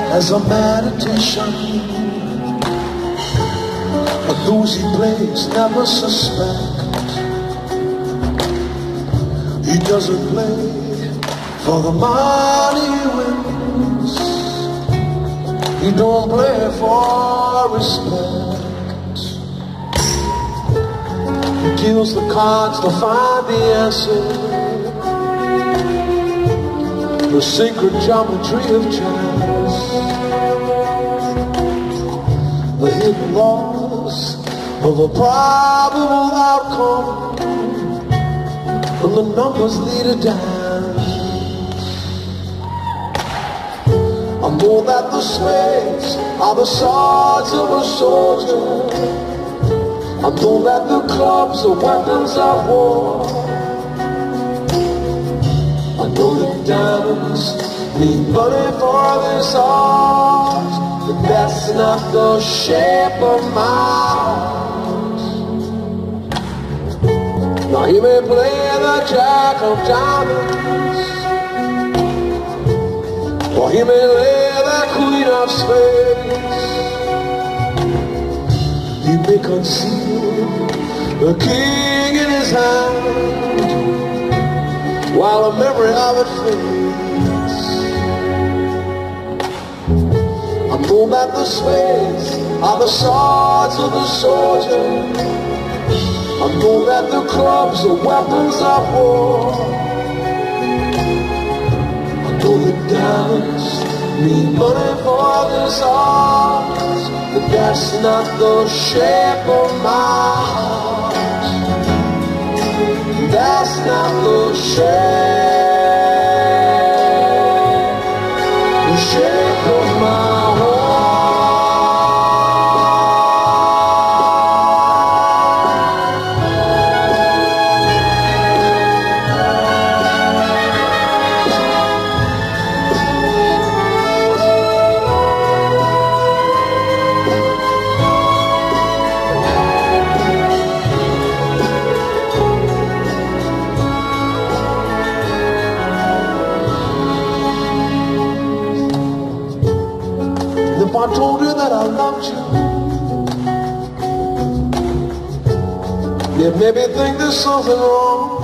as a meditation. But those he plays never suspect. He doesn't play for the money he wins. He don't play for respect. He deals the cards to find the answer, the sacred geometry of chance, the hidden laws of a probable outcome, and the numbers lead a dance. I know that the spades are the swords of a soldier. I know that the clubs are weapons of war. I know that diamonds need money for this art, but that's not the shape of my heart. Now he may play the jack of diamonds, or he may lay the queen of spades. He may conceal the king in his hand, while the memory of it fades. I know that the spades are the swords of the soldier. I know that the clubs are weapons of war. I know that diamonds need money for this art, but that's not the shape of my heart. That's not the shape of my heart. If I told you that I loved you, you'd maybe think there's something wrong.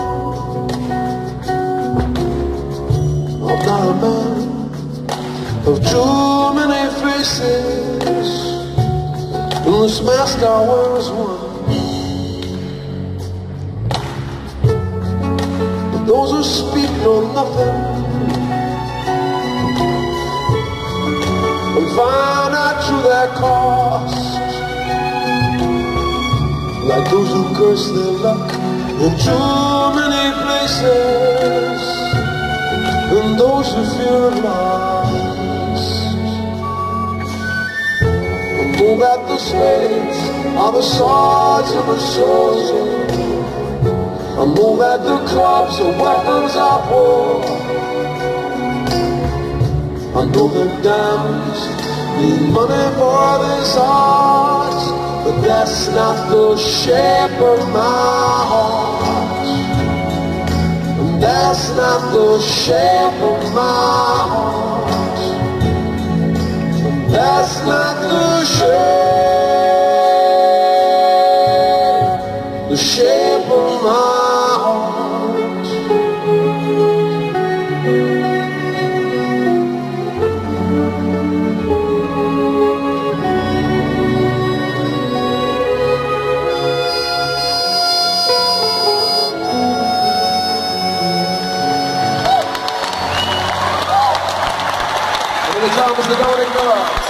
I'm not a man of too many faces, and this mask I wear is one. But those who speak know nothing and find out through their cost, like those who curse their luck in too many places, and those who fear it lost. I know that the spades are the swords of a soldier. I know that the clubs are weapons of war. I know that diamonds need money for this art, but that's not the shape of my heart. And that's not the shape of my heart. And that's not the shape of my heart. Thomas, the Golden Girl.